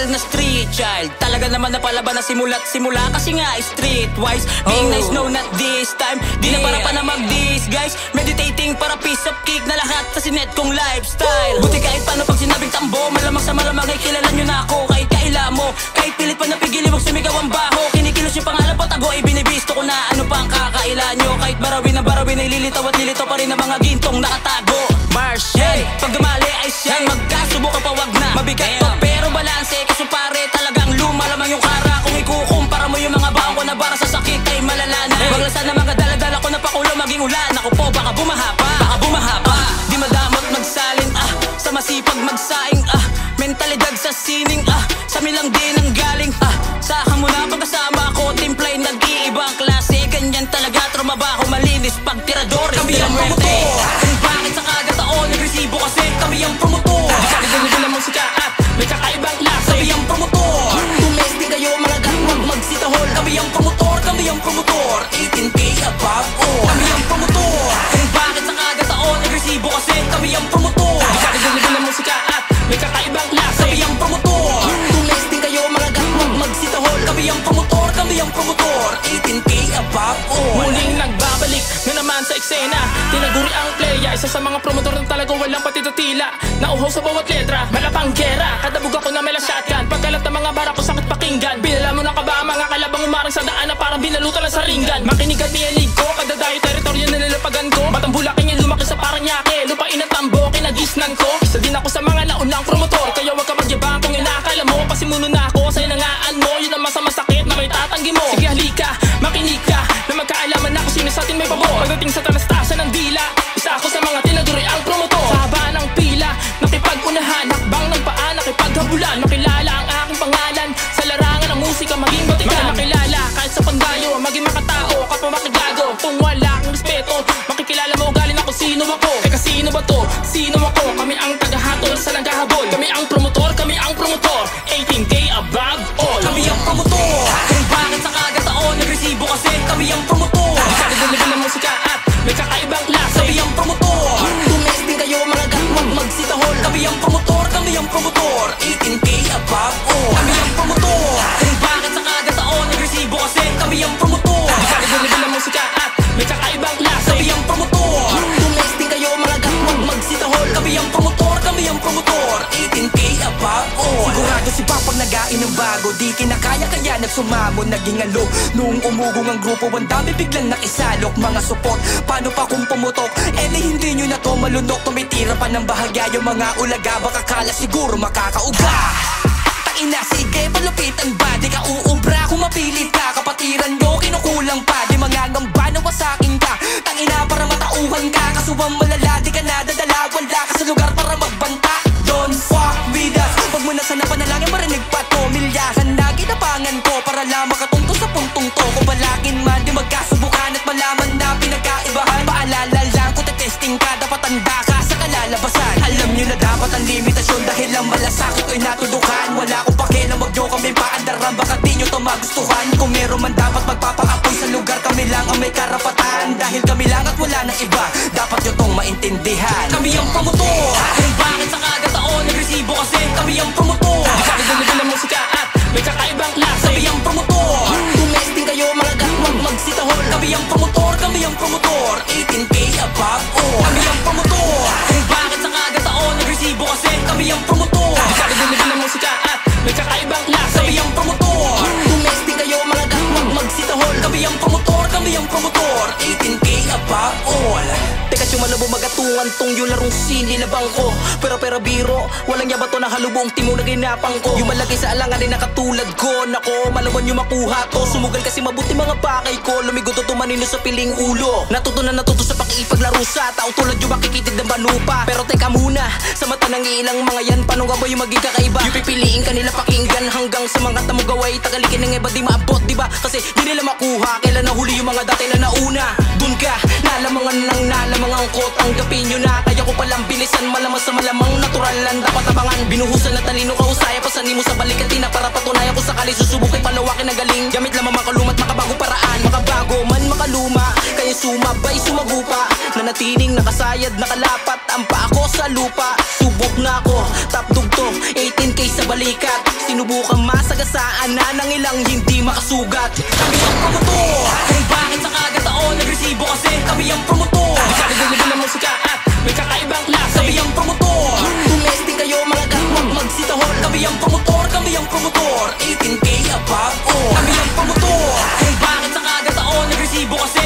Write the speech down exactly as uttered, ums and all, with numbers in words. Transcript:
real na street child. Talaga naman napalaban na simula't simula kasi nga streetwise. Being nice, no not this time. Di na para pa na mag-diss guys. Meditating para piece of cake na lahat sa sinet kong lifestyle. Buti kahit paano pag sinabing tambo, malamang sa malamang ay kilala nyo na ako. Kahit kaila mo, kahit pilit pa napigilin mong sumigaw ang baho. Kinikilos yung pangalan patago ay binibisto ko na ano pa ang kakaila nyo. Kahit barawin na barawin ay lilitaw at lilitaw pa rin ang mga gintong nakatago. Mars, hey, pag dumali ay siya magkasubo ka pa wag na. Mabigat to pero balanse kaso pare talagang lumalamang yung kara. Kung ikukumpara mo yung mga baon ko na bara sa sakit ay malala na. Maglasan na mga daladala ko na pakulo maging ulan. Ako po baka bumaha pa, baka bumaha pa. Di madamot magsalin ah, sa masipag magsaing ah. Mentalidad sa sining ah, sa milang din ang galing ah. Saka mo na pagkasama ko, timplay nag-iibang klase. Ganyan talaga, trumabaho, malinis, pag tirador. Kami ang promotor, kung bakit sa kada taon nagresibo kasi kami ang promotor. Sabi ko mo sika at may kakaibang klase. Kami ang promotor, tumesting kayo mga gawag magsitahol. Kami ang promotor, kami ang promotor, eighteen K above all. Kami ang promotor, kung bakit sa kada taon nagresibo kasi kami ang promotor. Sabi ko mo sika at may kakaibang klase. Kami ang promotor, tumesting kayo mga gawag magsitahol. Kami ang promotor, kami ang promotor, eighteen K above all. Muling nagbabalik na naman sa eksena, tinaguri ang playa, isa sa mga promotor na talagang walang patitutila. Nauhaw sa bawat letra, malapang gera. Kadabog ako na mela shotgun, pagkalat ng mga bara ko sakit pakinggan. Pinala mo na ka ba mga kalabang umarang sa daan na parang binalutan ng saringgan. Makinig at niyalig ko, kadadayo teritoryo na nilapagan ko. Batang bulakin yung lumaki sa Paranaque, lupain at tambo, kinagisnan ko. Isa din ako sa mga naunang promotor, kaya wag ka magyabang kung inakala mo. Pasimuno na ako sa inangaan mo, yun ang masamasakit na may tatanggi mo. Sige halika, makinig ka, na magkaalaman na kung sino sa atin may pabor. Pagdating sa talastasan ng dila, isa ako sa mga tinaguri ang promotor. Sa haba ng pila, nakipag-unahan, hakbang ng paa, nakipaghabulan. Makilala ang aking pangalan, sa larangan ng musika maging batikan. Makilala kahit sa pandayo, maging makatao, kapwa makigago. Kung wala kang respeto, makikilala mo galing ako sino ako. Teka sino ba to? Sino ako? Kami ang tagahatol sa naghahabol. Kami ang promotor, kami ang promotor, eighteen K above all. Kami ang promotor, kung bakit sa kada taon nagresibo kasi kami ang promotor. Sabi ko ng musika at may kakaibang klase. Kami ang promotor, tumesting kayo mga gawag magsitahol. Kami ang promotor, kami ang promotor, eighteen K above all. Kami ang promotor, kung bakit sa kada taon nagresibo kasi kami ang promotor. Sabi ko ng musika at may kakaibang klase. Kami ang promotor, tumesting kayo mga gawag magsitahol. Kami ang promotor, kami ang promotor, eighteen K above all. Sigurado si Papang nag-ainom bago, di kinakaya kaya nagsumamo, naging alo. Nung umugong ang grupo, ang dami biglang nakisalok. Mga support, paano pa kung pumutok? Eh di hindi nyo na to malunok, tumitira pa ng bahagya yung mga ulaga. Baka kala siguro makakauga. Tangina sige, palupitan ba? Di ka uubra kung mapilit ka. Kapatiran nyo, kinukulang pa. Di mangangamba na wasakin ka. Tangina para matauhan ka. Kasuwang malala, di ka nadadala. Wala ka sa lugar para magbanta. Don't fuck with us. Pag mo na sana panalangin marinig pa to. Milyahan na ginapangan ko para lang makatunto sa puntong to. Kung balakin man, di magkasubukan at malaman na pinagkaibahan. Paalala lang kung testing ka, dapat tanda ka sa kalalabasan. Alam nyo na dapat ang limitasyon dahil ang malasakit ko'y natudukan. Wala akong pakialam, wag nyo kami paandaran, baka di nyo to magustuhan. Kung meron man dapat magpapaapoy sa lugar, kami lang ang may karapatan. Dahil kami lang at wala na iba, dapat nyo tong maintindihan. Kami ang promotor, kung bakit sa kada taon nagresibo kasi kami ang promotor. Sabi ko ng musika at may kakaibang klase. Kami ang promotor, tumesting kayo mga gawag magsitahol. Kami ang promotor, kami ang promotor, eighteen K above all. Kami ang promotor, kung bakit sa kada taon nagresibo kasi kami ang promotor. Sabi ko ng musika at may kakaibang klase. Kami ang promotor, tumesting kayo mga gawag magsitahol. Kami ang promotor, kami ang promotor, eighteen K above all. Teka sumalabo magatungan tong yung larong sinilabang ko. Pero pero biro, walang yabat to na halubong timo na ginapang ko. Yung malagay sa alangan din nakatulad ko. Nako, malawan yung makuha to. Sumugal kasi mabuti mga pakay ko. Lumigo to tumanino sa piling ulo. Natuto na natuto sa pakipaglaro sa tao tulad yung makikitid ng banupa. Pero teka muna, sa mata ng ilang mga yan, paano nga ba yung maging kakaiba? Yung pipiliin kanila pakinggan hanggang sa mga tamo gaway. Tagalikin ng iba di maabot, diba? Kasi di nila makuha. Kailan nahuli yung mga dati na nauna. Dun ka, nalamangan ng nalamangan ko. Tanggapin nyo na, kaya ko palang bilisan. Malamang sa malamang natural lang dapat abangan. Binuhusan na talino ka usaya, pasanin mo sa balikatina para patunayan ko sakali susubukin palawakin ng galing. Gamit lamang makalumat, makabago paraan. Makabago man makaluma, kaya sumabay sumagupa. Nanatiling nakasayad, nakalapat ang paa ko sa lupa. Subok na ako, top dugtong eighteen K sa balikat. Sinubukan masagasaan na ng ilang hindi makasugat. Kami ang promotor. Kung bakit sa kagataon nagresibo kasi kami ang promotor. Sabi-sabi ng musika at may kakaibang klase. Kami ang promotor. Tumesting kayo mga gatwag magsitahol. Kami ang promotor, kami ang promotor. eighteen K above all. Kami ang promotor. Kung bakit sa kagataon nagresibo kasi